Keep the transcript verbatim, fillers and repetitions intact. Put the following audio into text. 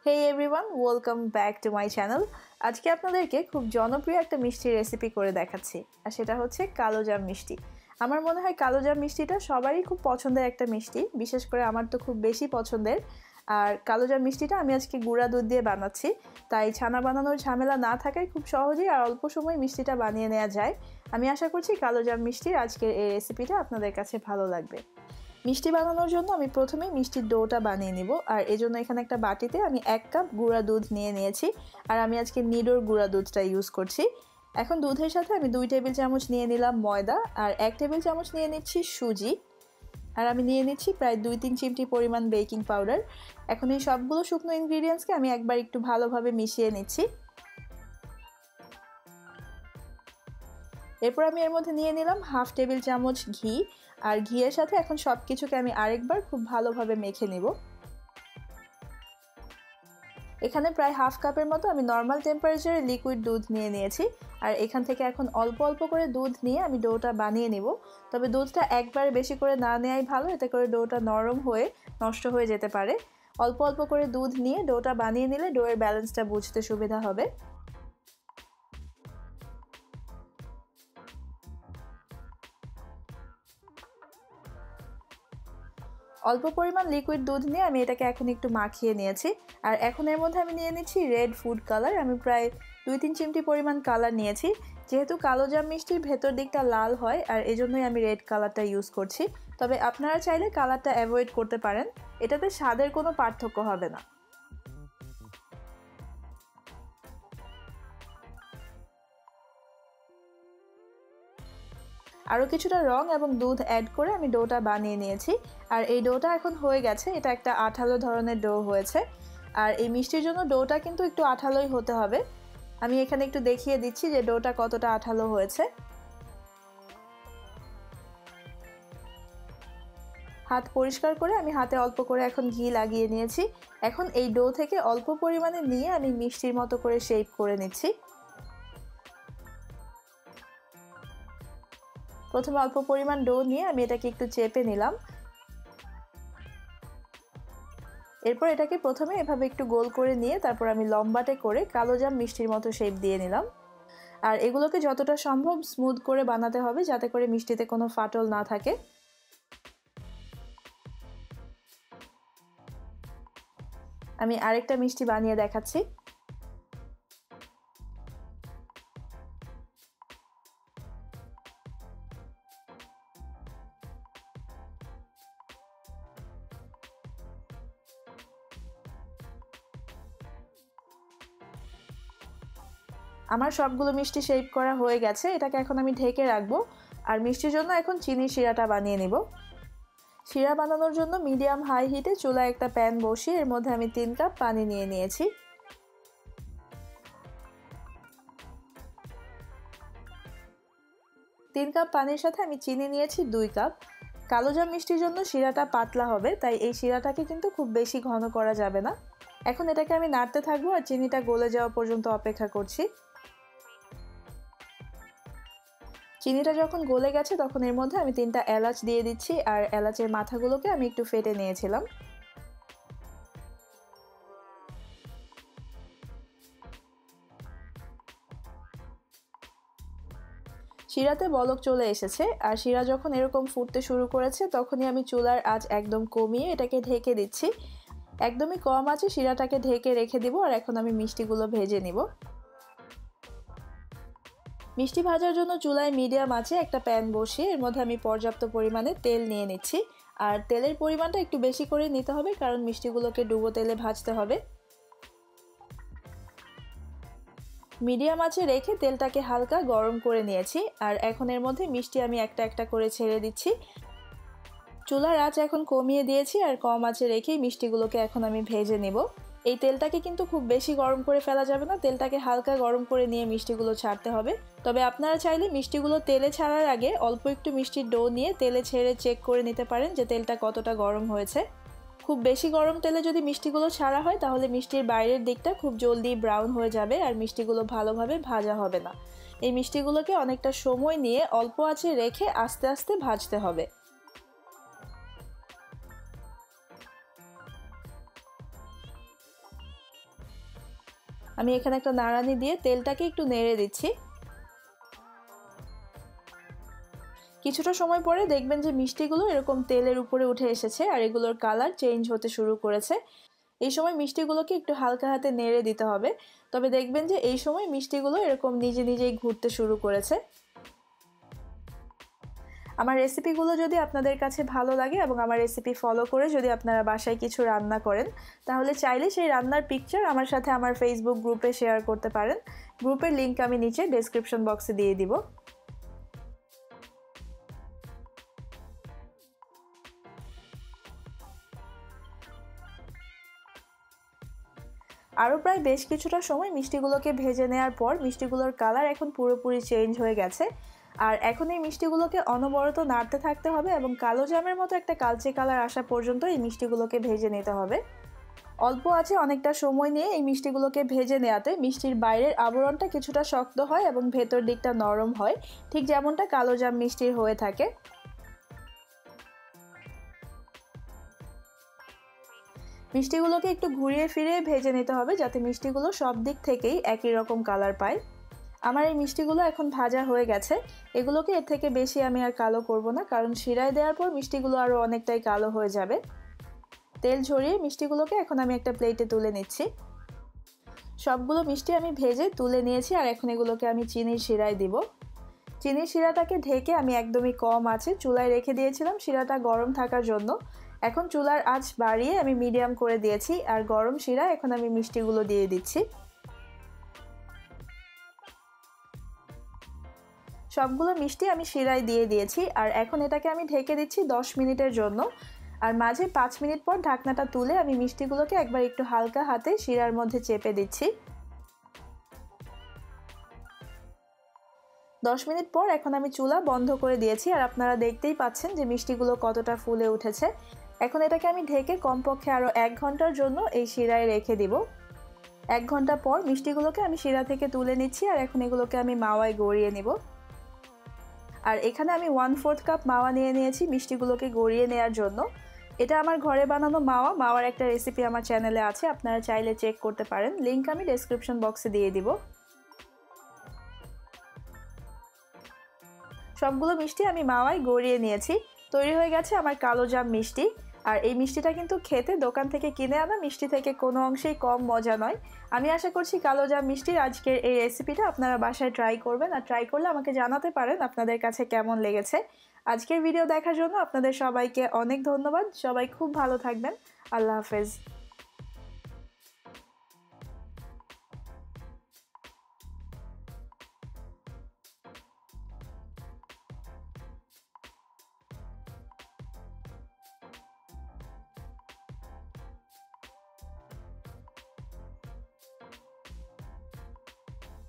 Hey everyone, welcome back to my channel. আজকে আপনাদেরকে খুব জনপ্রিয় একটা মিষ্টি রেসিপি করে দেখাচ্ছি আর সেটা হচ্ছে কালোজাম মিষ্টি। আমার মনে হয় কালোজাম মিষ্টিটা সবারই খুব পছন্দের একটা মিষ্টি, বিশেষ করে আমার তো খুব বেশি পছন্দের। আর কালোজাম মিষ্টিটা আমি আজকে গুঁড়া দুধ দিয়ে বানাচ্ছি, তাই ছানা বানানোর ঝামেলা না থাকায় খুব সহজেই আর অল্প সময় মিষ্টিটা বানিয়ে নেওয়া যায়। আমি আশা করছি কালোজাম মিষ্টির আজকের এই রেসিপিটা আপনাদের কাছে ভালো লাগবে। মিষ্টি বানানোর জন্য আমি প্রথমেই মিষ্টির ডোটা বানিয়ে নিব, আর এজন্য এখানে একটা বাটিতে আমি এক কাপ গুঁড়া দুধ নিয়ে নিয়েছি। আর আমি আজকে নিডোর গুঁড়া দুধটা ইউজ করছি। এখন দুধের সাথে আমি দুই টেবিল চামচ নিয়ে নিলাম ময়দা, আর এক টেবিল চামচ নিয়ে নিচ্ছি সুজি, আর আমি নিয়ে নিচ্ছি প্রায় দুই তিন চিমটি পরিমাণ বেকিং পাউডার। এখন এই সবগুলো শুকনো ইনগ্রিডিয়েন্টসকে আমি একবার একটু ভালোভাবে মিশিয়ে নিচ্ছি। এরপর আমি এর মধ্যে নিয়ে নিলাম হাফ টেবিল চামচ ঘি, আর ঘিয়ের সাথে এখন সব কিছুকে আমি আরেকবার খুব ভালোভাবে মেখে নেব। এখানে প্রায় হাফ কাপের মতো আমি নর্মাল টেম্পারেচারে লিকুইড দুধ নিয়ে নিয়েছি, আর এখান থেকে এখন অল্প অল্প করে দুধ নিয়ে আমি ডোটা বানিয়ে নিব। তবে দুধটা একবারে বেশি করে না নেওয়াই ভালো, এতে করে ডোটা নরম হয়ে নষ্ট হয়ে যেতে পারে। অল্প অল্প করে দুধ নিয়ে ডোটা বানিয়ে নিলে ডোয়ের ব্যালেন্সটা বুঝতে সুবিধা হবে। অল্প পরিমাণ লিকুইড দুধ নিয়ে আমি এটাকে এখন একটু মাখিয়ে নিয়েছি, আর এখন এর মধ্যে আমি নিয়ে নিচ্ছি রেড ফুড কালার। আমি প্রায় দুই তিন চিমটি পরিমাণ কালার নিয়েছি, যেহেতু কালোজাম মিষ্টির ভেতর দিকটা লাল হয় আর এজন্যই আমি রেড কালারটা ইউজ করছি। তবে আপনারা চাইলে কালারটা অ্যাভয়েড করতে পারেন, এটাতে স্বাদের কোনো পার্থক্য হবে না। আরও কিছুটা রং এবং দুধ অ্যাড করে আমি ডোটা বানিয়ে নিয়েছি, আর এই ডোটা এখন হয়ে গেছে। এটা একটা আঠালো ধরনের ডো হয়েছে, আর এই মিষ্টির জন্য ডোটা কিন্তু একটু আঠালোই হতে হবে। আমি এখানে একটু দেখিয়ে দিচ্ছি যে ডোটা কতটা আঠালো হয়েছে। হাত পরিষ্কার করে আমি হাতে অল্প করে এখন ঘি লাগিয়ে নিয়েছি। এখন এই ডো থেকে অল্প পরিমাণে নিয়ে আমি মিষ্টির মতো করে শেপ করে নিচ্ছি। প্রথমে অল্প পরিমাণ ডো নিয়ে আমি এটাকে একটু চেপে নিলাম। এরপর এটাকে প্রথমে এভাবে একটু গোল করে নিয়ে তারপর আমি লম্বাটে করে কালোজাম মিষ্টির মতো শেপ দিয়ে নিলাম। আর এগুলোকে যতটা সম্ভব স্মুথ করে বানাতে হবে, যাতে করে মিষ্টিতে কোনো ফাটল না থাকে। আমি আরেকটা মিষ্টি বানিয়ে দেখাচ্ছি। আমার সবগুলো মিষ্টি শেপ করা হয়ে গেছে, এটাকে এখন আমি ঢেকে রাখবো। আর মিষ্টির জন্য এখন চিনি শিরাটা বানিয়ে নিব। শিরা বানানোর জন্য মিডিয়াম হাই হিটে চুলায় একটা প্যান বসিয়ে এর মধ্যে আমি তিন কাপ পানি নিয়ে নিয়েছি। তিন কাপ পানির সাথে আমি চিনি নিয়েছি দুই কাপ। কালোজাম মিষ্টির জন্য শিরাটা পাতলা হবে, তাই এই শিরাটাকে কিন্তু খুব বেশি ঘন করা যাবে না। এখন এটাকে আমি নাড়তে থাকবো আর চিনিটা গলে যাওয়া পর্যন্ত অপেক্ষা করছি। চিনিটা যখন গলে গেছে তখন এর মধ্যে আমি তিনটা এলাচ দিয়ে দিচ্ছি, আর এলাচের মাথাগুলোকে আমি একটু ফেটে নিয়েছিলাম। শিরাতে বলক চলে এসেছে, আর শিরা যখন এরকম ফুটতে শুরু করেছে তখনই আমি চুলার আঁচ একদম কমিয়ে এটাকে ঢেকে দিচ্ছি। একদমই কম আঁচে শিরাটাকে ঢেকে রেখে দিব, আর এখন আমি মিষ্টিগুলো ভেজে নিব। মিষ্টি ভাজার জন্য চুলায় মিডিয়াম আঁচে একটা প্যান বসিয়ে এর মধ্যে আমি পর্যাপ্ত পরিমাণে তেল নিয়ে নিচ্ছি। আর তেলের পরিমাণটা একটু বেশি করে নিতে হবে, কারণ মিষ্টিগুলোকে ডুবো তেলে ভাজতে হবে। মিডিয়াম আঁচে রেখে তেলটাকে হালকা গরম করে নিয়েছি, আর এখন এর মধ্যে মিষ্টি আমি একটা একটা করে ছেড়ে দিচ্ছি। চুলার আঁচ এখন কমিয়ে দিয়েছি, আর কম আঁচে রেখেই মিষ্টিগুলোকে এখন আমি ভেজে নেব। এই তেলটাকে কিন্তু খুব বেশি গরম করে ফেলা যাবে না, তেলটাকে হালকা গরম করে নিয়ে মিষ্টিগুলো ছাড়তে হবে। তবে আপনারা চাইলে মিষ্টিগুলো তেলে ছাড়ার আগে অল্প একটু মিষ্টির ডো নিয়ে তেলে ছেড়ে চেক করে নিতে পারেন যে তেলটা কতটা গরম হয়েছে। খুব বেশি গরম তেলে যদি মিষ্টিগুলো ছাড়া হয় তাহলে মিষ্টির বাইরের দিকটা খুব জলদি ব্রাউন হয়ে যাবে, আর মিষ্টিগুলো ভালোভাবে ভাজা হবে না। এই মিষ্টিগুলোকে অনেকটা সময় নিয়ে অল্প আঁচে রেখে আস্তে আস্তে ভাজতে হবে। আমি এখানে একটা নাড়ানি দিয়ে তেলটাকে একটু নেড়ে দিচ্ছি। কিছুটা সময় পরে দেখবেন যে মিষ্টিগুলো এরকম তেলের উপরে উঠে এসেছে আর এগুলোর কালার চেঞ্জ হতে শুরু করেছে। এই সময় মিষ্টিগুলোকে একটু হালকা হাতে নেড়ে দিতে হবে। তবে দেখবেন যে এই সময় মিষ্টিগুলো এরকম নিজে নিজেই ঘুরতে শুরু করেছে। আমার রেসিপিগুলো যদি আপনাদের কাছে ভালো লাগে এবং আমার রেসিপি ফলো করে যদি আপনারা বাসায় কিছু রান্না করেন, তাহলে চাইলে সেই রান্নার পিকচার আমার সাথে আমার ফেসবুক গ্রুপে শেয়ার করতে পারেন। গ্রুপের লিংক আমি নিচে ডেসক্রিপশন বক্সে দিয়ে দিব। আরও প্রায় বেশ কিছুটা সময় মিষ্টিগুলোকে ভেজে নেওয়ার পর মিষ্টিগুলোর কালার এখন পুরোপুরি চেঞ্জ হয়ে গেছে। আর এখন এই মিষ্টিগুলোকে অনবরত নাড়তে থাকতে হবে এবং কালো জামের মতো একটা কালচে কালার আসা পর্যন্ত এই মিষ্টিগুলোকে ভেজে নিতে হবে। অল্প আছে অনেকটা সময় নিয়ে এই মিষ্টিগুলোকে ভেজে নেওয়াতে মিষ্টির বাইরের আবরণটা কিছুটা শক্ত হয় এবং ভেতর দিকটা নরম হয়, ঠিক যেমনটা কালো জাম মিষ্টির হয়ে থাকে। মিষ্টিগুলোকে একটু ঘুরিয়ে ফিরিয়ে ভেজে নিতে হবে যাতে মিষ্টিগুলো সব দিক থেকেই একই রকম কালার পায়। আমার এই মিষ্টিগুলো এখন ভাজা হয়ে গেছে। এগুলোকে এর থেকে বেশি আমি আর কালো করব না, কারণ শিরায় দেওয়ার পর মিষ্টিগুলো আরও অনেকটাই কালো হয়ে যাবে। তেল ঝরিয়ে মিষ্টিগুলোকে এখন আমি একটা প্লেটে তুলে নিচ্ছি। সবগুলো মিষ্টি আমি ভেজে তুলে নিয়েছি আর এখন এগুলোকে আমি চিনির শিরায় দিব। চিনির শিরাটাকে ঢেকে আমি একদমই কম আঁচে চুলায় রেখে দিয়েছিলাম শিরাটা গরম থাকার জন্য। এখন চুলার আঁচ বাড়িয়ে আমি মিডিয়াম করে দিয়েছি আর গরম শিরা এখন আমি মিষ্টিগুলো দিয়ে দিচ্ছি। সবগুলো মিষ্টি আমি শিরায় দিয়ে দিয়েছি আর এখন এটাকে আমি ঢেকে দিচ্ছি দশ মিনিটের জন্য। আর মাঝে পাঁচ মিনিট পর ঢাকনাটা তুলে আমি মিষ্টিগুলোকে একবার একটু হালকা হাতে শিরার মধ্যে চেপে দিচ্ছি। দশ মিনিট পর এখন আমি চুলা বন্ধ করে দিয়েছি আর আপনারা দেখতেই পাচ্ছেন যে মিষ্টিগুলো কতটা ফুলে উঠেছে। এখন এটাকে আমি ঢেকে কমপক্ষে আরও এক ঘন্টার জন্য এই শিরায় রেখে দিব। এক ঘন্টা পর মিষ্টিগুলোকে আমি শিরা থেকে তুলে নিচ্ছি আর এখন এগুলোকে আমি মাওয়ায় গড়িয়ে নেব। আর এখানে আমি ওয়ান ফোর্থ কাপ মাওয়া নিয়ে নিয়েছি মিষ্টিগুলোকে গড়িয়ে নেওয়ার জন্য। এটা আমার ঘরে বানানো মাওয়া। মাওয়ার একটা রেসিপি আমার চ্যানেলে আছে, আপনারা চাইলে চেক করতে পারেন। লিংক আমি ডেসক্রিপশন বক্সে দিয়ে দিব। সবগুলো মিষ্টি আমি মাওয়ায় গড়িয়ে নিয়েছি। তৈরি হয়ে গেছে আমার কালো জাম মিষ্টি। আর এই মিষ্টিটা কিন্তু খেতে দোকান থেকে কিনে আনা মিষ্টি থেকে কোনো অংশেই কম মজা নয়। আমি আশা করছি কালো জাম মিষ্টির আজকের এই রেসিপিটা আপনারা বাসায় ট্রাই করবেন, আর ট্রাই করলে আমাকে জানাতে পারেন আপনাদের কাছে কেমন লেগেছে। আজকের ভিডিও দেখার জন্য আপনাদের সবাইকে অনেক ধন্যবাদ। সবাই খুব ভালো থাকবেন। আল্লাহ হাফেজ।